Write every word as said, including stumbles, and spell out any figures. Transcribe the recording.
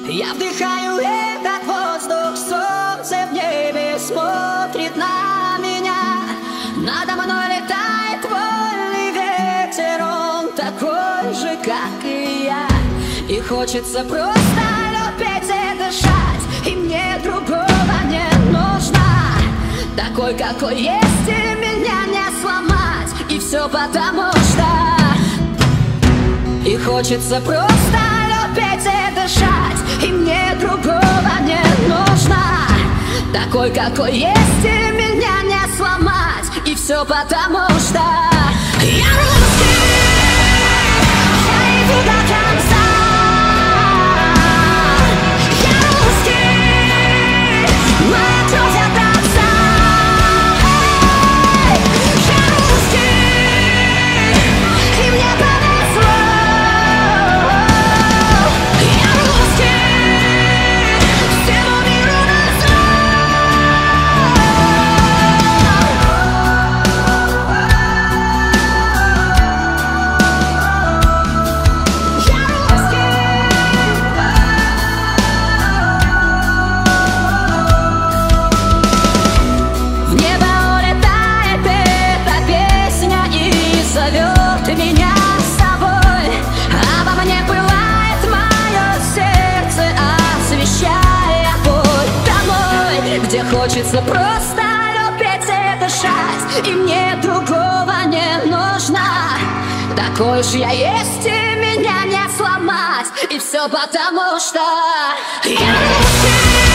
Я вдыхаю этот воздух, солнце в небе смотрит на меня. Надо мной летает вольный ветер, он такой же, как и я. И хочется просто любить и дышать, и мне другого не нужно. Такой, какой есть, и меня не сломать, и все потому что. И хочется просто любить и дышать, и мне другого не нужно. Такой, какой есть, и меня не сломать, и все потому что я русский, я иду до конца. Я русский, моя кровь от отца. Я русский, и мне повезло. Я русский, всему миру назло. Я русский. В небо улетает эта песня и зовет меня с собой. Обо мне пылает мое сердце, освещая путь домой, где хочется просто любить и дышать, и мне другого не нужно. Такой же я есть, и меня не сломать, и все потому что я русский.